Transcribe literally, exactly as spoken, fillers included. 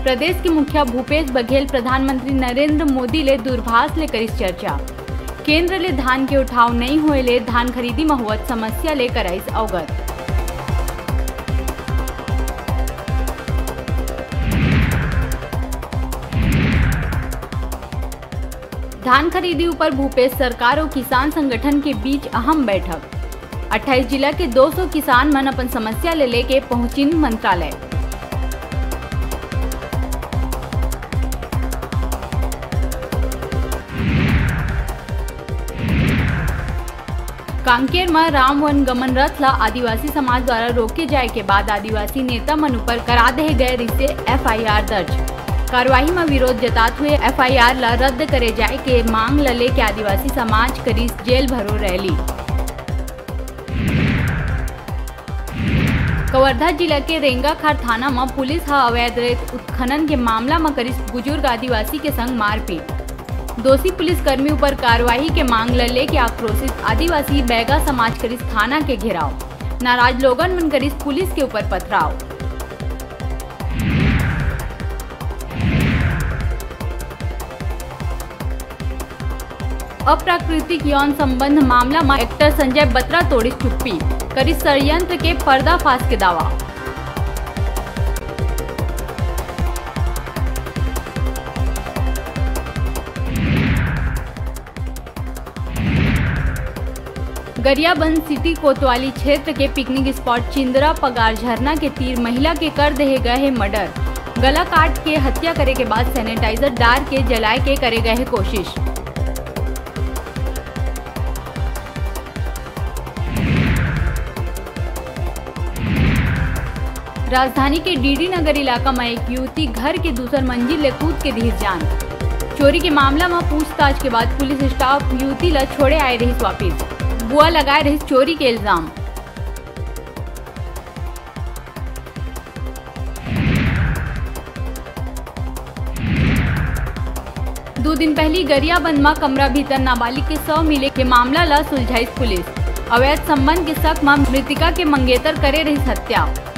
प्रदेश के मुखिया भूपेश बघेल प्रधानमंत्री नरेंद्र मोदी ले दूरभाष ले करीस चर्चा। केंद्र ले धान के उठाव नहीं हुए ले धान खरीदी में हुआ समस्या ले कराइस अवगत। धान खरीदी ऊपर भूपेश सरकार और किसान संगठन के बीच अहम बैठक। अट्ठाईस जिला के दो सौ किसान मन अपन समस्या ले लेके पहुंचिन मंत्रालय। कांकेर में राम वन गमन रथ ला आदिवासी समाज द्वारा रोके जाए के बाद आदिवासी नेता मन ऊपर करा दे गए रिसे एफ आई आर दर्ज। कार्यवाही में विरोध जतात हुए एफ आई आर ला रद्द करे जाए के मांग ल लेके आदिवासी समाज करीस जेल भरो रैली। कवर्धा जिला के रेंगाखार थाना में पुलिस हा अवैध रेत उत्खनन के मामला में करीस बुजुर्ग आदिवासी के संग मारपीट। दोषी पुलिस कर्मी ऊपर कार्रवाई के मांग ल लेके आक्रोशित आदिवासी बैगा समाज करीस थाना के घेराव। नाराज लोगन मन करीस पुलिस के ऊपर पथराव। अप्राकृतिक यौन संबंध मामला में एक्टर संजय बत्रा तोड़ी चुप्पी, करी षड्यंत्र के पर्दाफाश के दावा। गरियाबंद सिटी कोतवाली क्षेत्र के पिकनिक स्पॉट चिंदरा पगार झरना के तीर महिला के कर दे गए है मर्डर। गला काट के हत्या करे के बाद सैनिटाइजर डाल के जलाए के करे गए है कोशिश। राजधानी के डीडी नगर इलाका में एक युवती घर के दूसर मंजिल ले कूद के दी जान। चोरी के मामला में पूछताछ के बाद पुलिस स्टाफ युवती ला छोड़े आए रही वापिस। बुआ लगाए रही चोरी के इल्जाम। दो दिन पहले गरियाबंद में कमरा भीतर नाबालिग के सौ मिले के मामला ला सुलझाई पुलिस। अवैध संबंध के शक में मृतिका के मंगेतर करे रही हत्या।